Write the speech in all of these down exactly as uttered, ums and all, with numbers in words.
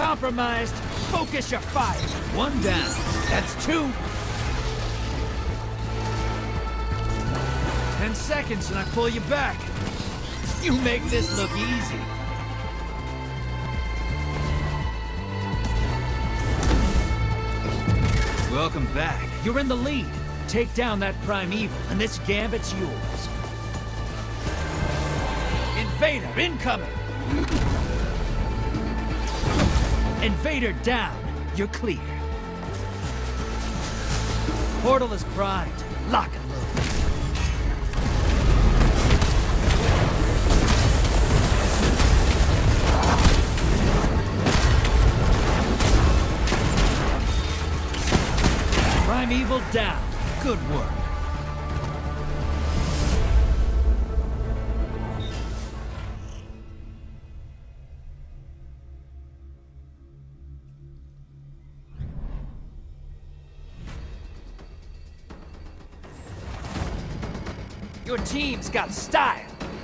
compromised. Focus your fire. One down. That's two. Ten seconds and I pull you back. You make this look easy. Welcome back. You're in the lead. Take down that Primeval, and this gambit's yours. Invader incoming! Invader down. You're clear. Portal is primed. Lock and load. Primeval down. Good work. Your team's got style.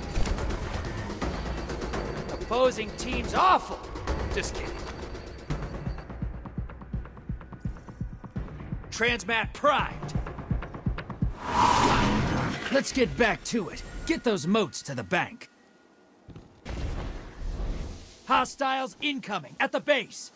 Opposing team's awful. Just kidding. Transmat primed. Let's get back to it. Get those moats to the bank. Hostiles incoming at the base.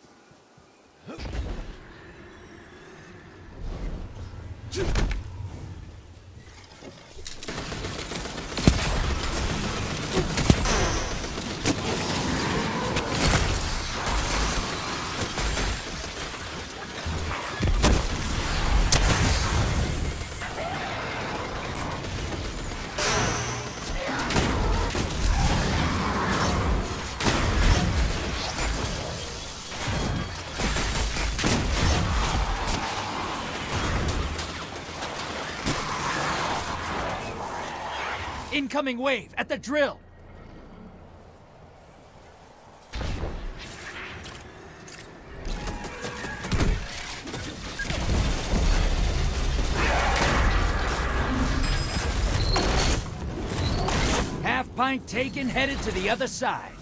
Incoming wave at the drill. Half pint taken, headed to the other side.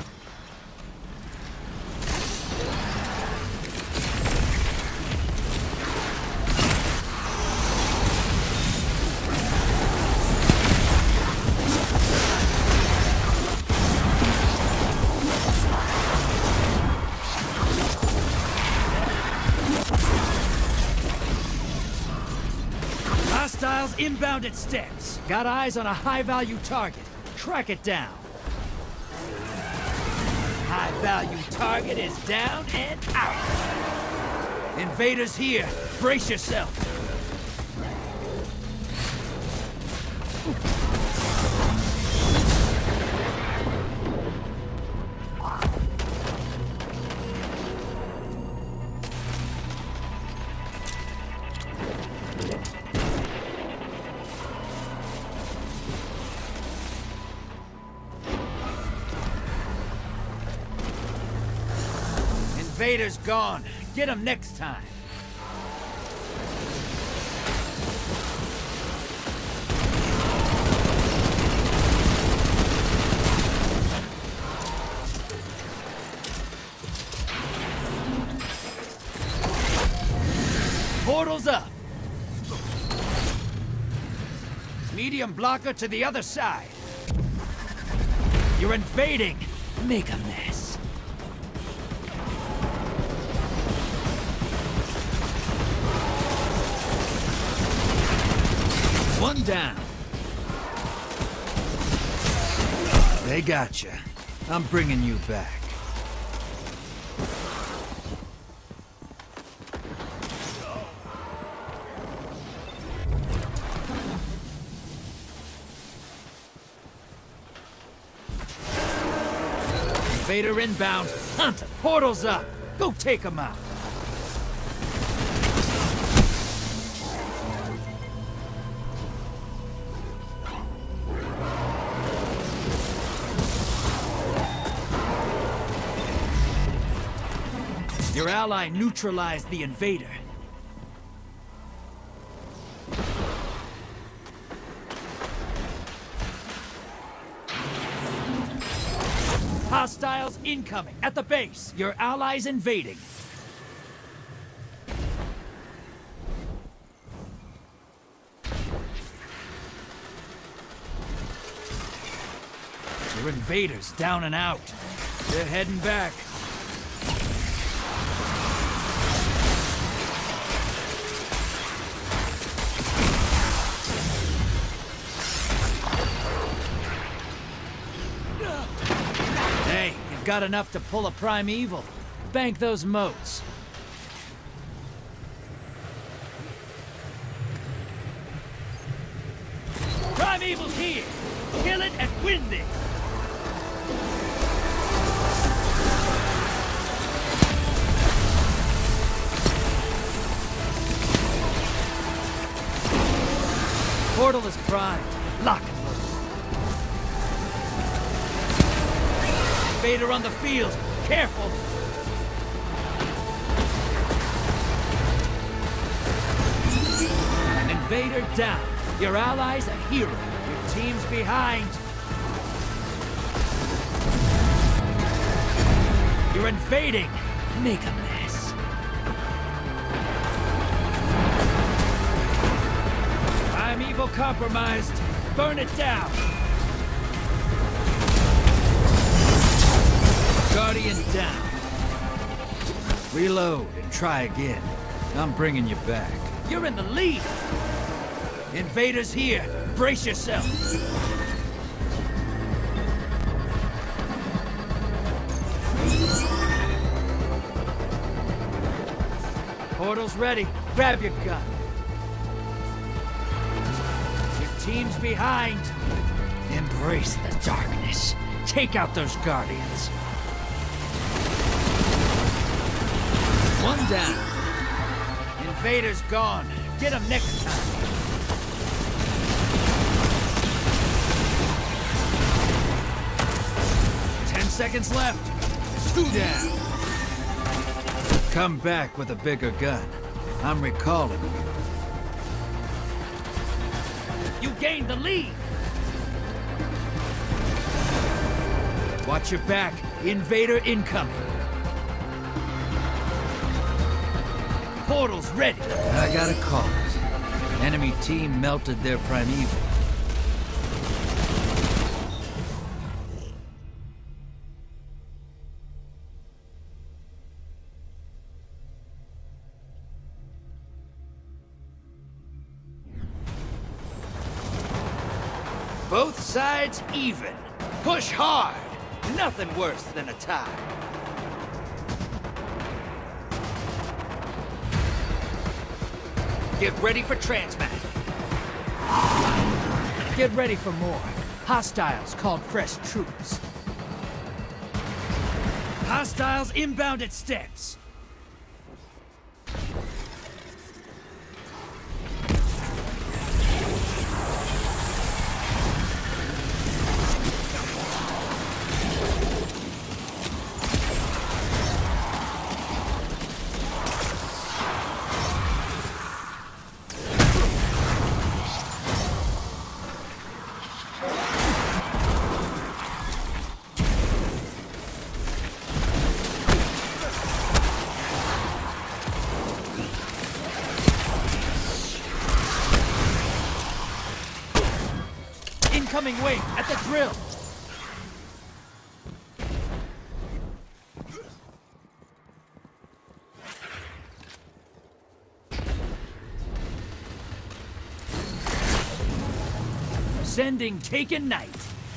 Hostiles inbound at steps. Got eyes on a high-value target. Track it down. High-value target is down and out. Invaders here. Brace yourself. Invader's gone. Get him next time. Portal's up. Medium blocker to the other side. You're invading. Make a mess. One down. They got you. I'm bringing you back. Invader inbound. Hunt. Portal's up. Go take him out. Your ally neutralized the invader. Hostiles incoming at the base. Your allies invading. Your invaders down and out. They're heading back. Hey, you've got enough to pull a primeval. Bank those moats. Primeval's here! Kill it and win this! Portal is primed. Lock and load. Invader on the field. Careful! An invader down. Your ally's a hero. Your team's behind. You're invading. Make a mess. Primeval compromised. Burn it down. Guardian down. Reload and try again. I'm bringing you back. You're in the lead. Invaders here. Brace yourself. Portal's ready. Grab your gun. Your team's behind. Embrace the darkness. Take out those Guardians. One down. Invaders gone. Get them next time. Ten seconds left. Two down. Come back with a bigger gun. I'm recalling you. You gained the lead. Watch your back. Invader incoming. Portal's ready. I got a call. Enemy team melted their primeval. Both sides even. Push hard. Nothing worse than a tie. Get ready for transmat. Get ready for more. Hostiles called fresh troops. Hostiles inbound at steps. Incoming wing at the drill. Sending Taken Knight.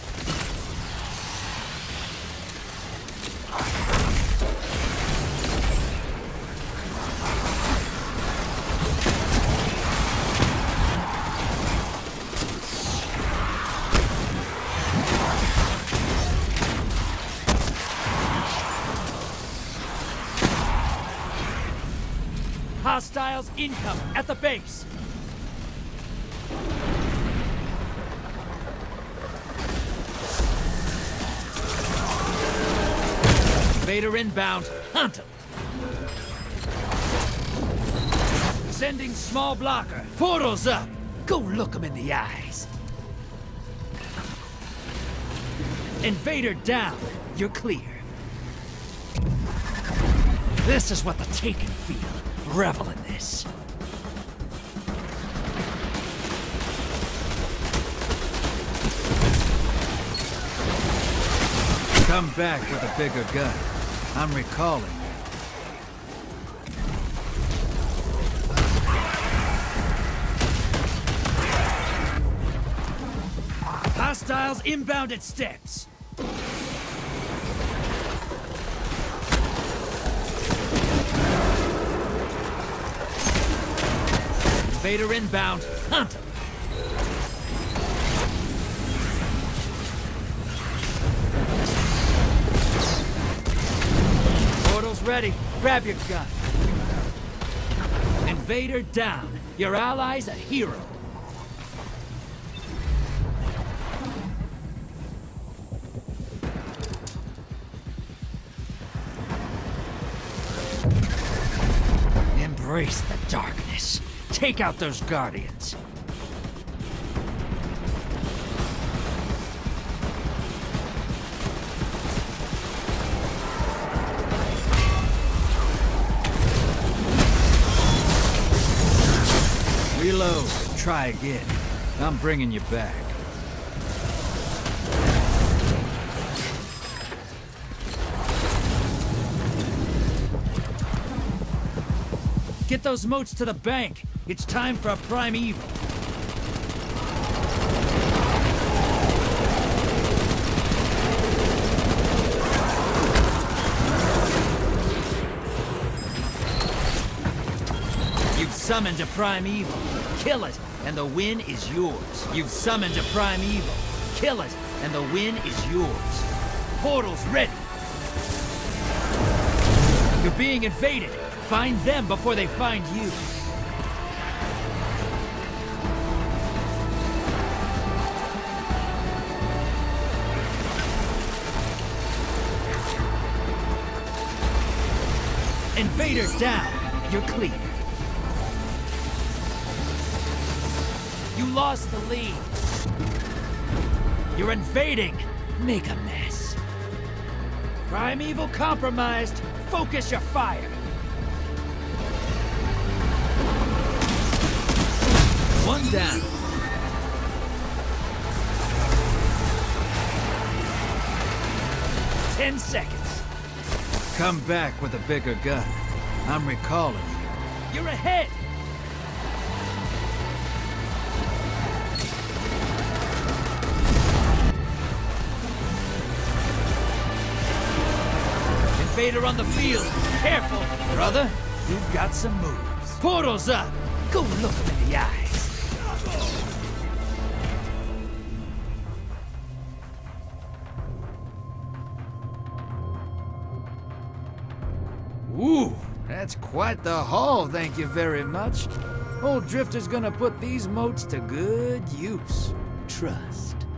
Hostiles incoming at the base. Invader inbound. Hunt him. Sending small blocker. Portal's up. Go look him in the eyes. Invader down. you're clear. This is what the Taken feel. Revel in this. Come back with a bigger gun. I'm recalling you. Hostiles inbound at steps. Invader inbound. Hunt him. Portal's ready. Grab your gun. Invader down. Your ally's a hero. Embrace the darkness. Take out those Guardians. Reload. Try again. I'm bringing you back. Get those moats to the bank. It's time for a primeval. You've summoned a primeval. Kill it, and the win is yours. You've summoned a primeval. Kill it, and the win is yours. Portal's ready. You're being invaded. Find them before they find you. Invaders down. You're clear. You lost the lead. You're invading. Make a mess. Primeval compromised. Focus your fire. One down. Ten seconds. Come back with a bigger gun. I'm recalling you. You're ahead! Invader on the field. Careful, brother. You've got some moves. Portal's up. Go look him in the eyes. Ooh, that's quite the haul, thank you very much. Old Drifter's gonna put these moats to good use. Trust.